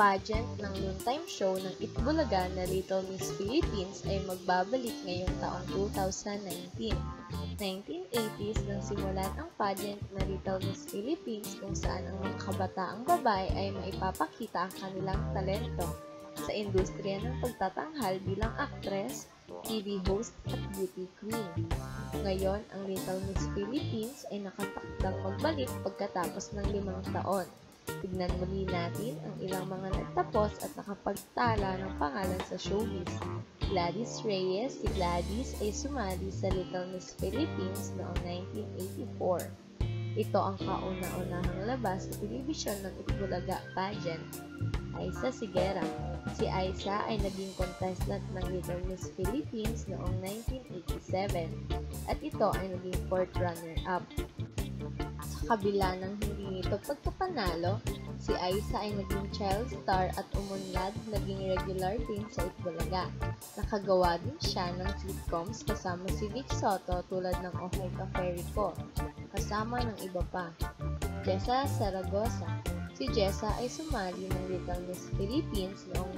pageant ng noontime show ng Bulaga na Little Miss Philippines ay magbabalik ngayong taong 2019. 1980s nang simulan ang pageant na Little Miss Philippines kung saan ang mga kabataang babae ay maipapakita ang kanilang talento sa industriya ng pagtatanghal bilang aktres, TV host at beauty queen. Ngayon, ang Little Miss Philippines ay nakatakdang magbalik pagkatapos ng 5 taon. Tignan muli natin ang ilang mga nagtapos at nakapagtala ng pangalan sa showbiz. Gladys Reyes. Si Gladys ay sumali sa Little Miss Philippines noong 1984. Ito ang kauna-unahang labas sa telebisyon ng Bulaga pageant. Aisa Sigera. Si Aisa ay naging contestant ng Little Miss Philippines noong 1987 at ito ay naging 4th runner-up. Sa kabila ng hindi nito pagkapanalo, si Aisa ay naging child star at umunlad naging regular din sa Bulaga. Nakagawa din siya ng sitcoms kasama si Vic Soto tulad ng Okay Ka Fairy Ko, kasama ng iba pa. Jessa Saragosa. Si Jessa ay sumali ng Little Miss Philippines noong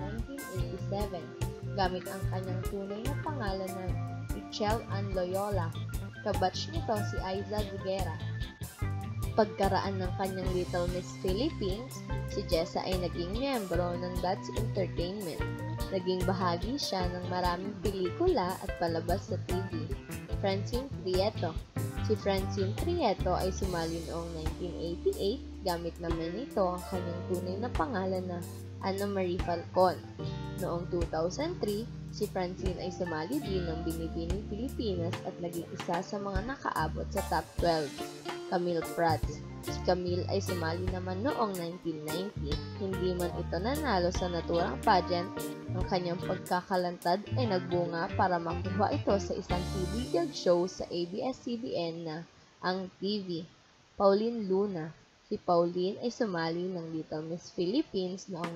1987 gamit ang kanyang tunay na pangalan na Michelle Ann Loyola. Kabatch nito si Aiza Giguera. Pagkaraan ng kanyang Little Miss Philippines, si Jessa ay naging miyembro ng That's Entertainment. Naging bahagi siya ng maraming pelikula at palabas sa TV. Francine Prieto. Si Francine Prieto ay sumali noong 1988 gamit naman nito ang kanyang tunay na pangalan na Ana Marie Falcon. Noong 2003, si Francine ay sumali din ng Binibining Pilipinas at naging isa sa mga nakaabot sa top 12. Camille Prats. Si Camille ay sumali naman noong 1990. Hindi man ito nanalo sa naturang pageant, ang kanyang pagkakalantad ay nagbunga para makuha ito sa isang TV gag show sa ABS-CBN na Ang TV. Pauline Luna. Si Pauline ay sumali ng Little Miss Philippines noong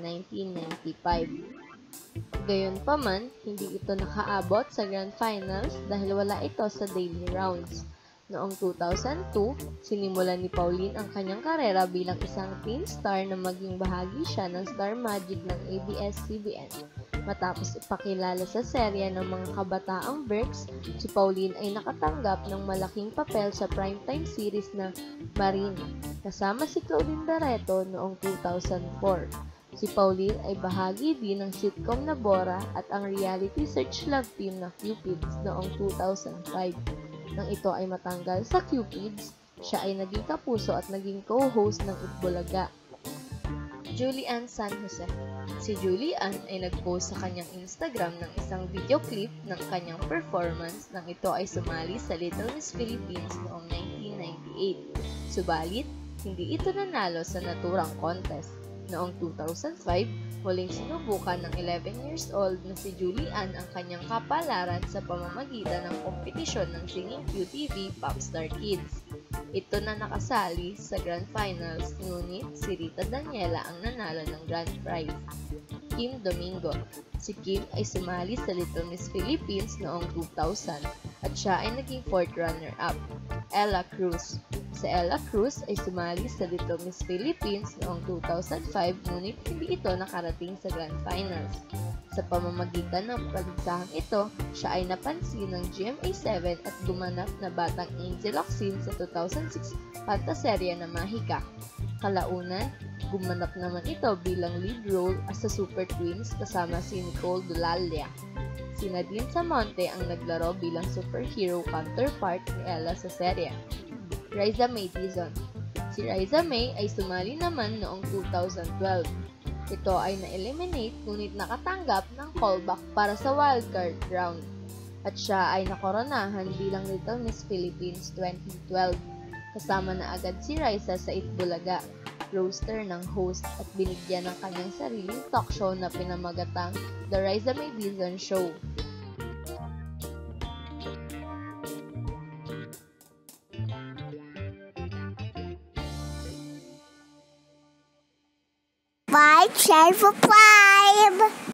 1995. Gayunpaman, hindi ito nakaabot sa Grand Finals dahil wala ito sa daily rounds. Noong 2002, sinimulan ni Pauline ang kanyang karera bilang isang teen star na maging bahagi siya ng Star Magic ng ABS-CBN. Matapos ipakilala sa serya ng mga kabataang Berks, si Pauline ay nakatanggap ng malaking papel sa primetime series na Marine, kasama si Claudine Barreto noong 2004. Si Pauline ay bahagi din ng sitcom na Bora at ang reality search love team na Cupids noong 2005. Nang ito ay matanggal sa Cupids, siya ay naging kapuso at naging co-host ng Bulaga. Julian San Jose. Si Julian ay nag-post sa kanyang Instagram ng isang video clip ng kanyang performance nang ito ay sumali sa Little Miss Philippines noong 1998. Subalit, hindi ito nanalo sa naturang contest. Noong 2005, muling sinubukan ng 11 years old na si Julian ang kanyang kapalaran sa pamamagitan ng kompetisyon ng Singing QTV Popstar Kids. Ito na nakasali sa Grand Finals, ngunit si Rita Daniela ang nanalo ng Grand Prize. Kim Domingo. Si Kim ay sumali sa Little Miss Philippines noong 2000 at siya ay naging 4th runner-up. Ella Cruz. Si Ella Cruz ay sumali sa Little Miss Philippines noong 2005 ngunit hindi ito nakarating sa Grand Finals. Sa pamamagitan ng paligsahang ito, siya ay napansin ng GMA7 at gumanap na batang Angel Locsin sa 2006 pantaserya na Mahika. Kalaunan, gumanap naman ito bilang lead role as sa Super Twins kasama si Nicole Dulalia. Si Nadine Samonte ang naglaro bilang superhero counterpart ni Ella sa serya. Riza May Dizon. Si Riza May ay sumali naman noong 2012. Ito ay na-eliminate ngunit nakatanggap ng callback para sa wildcard round. At siya ay nakoronahan bilang Little Miss Philippines 2012. Kasama na agad si Riza sa Bulaga, roaster ng host at binigyan ng kanyang sariling talk show na pinamagatang The Riza May Dizon Show. Share, subscribe!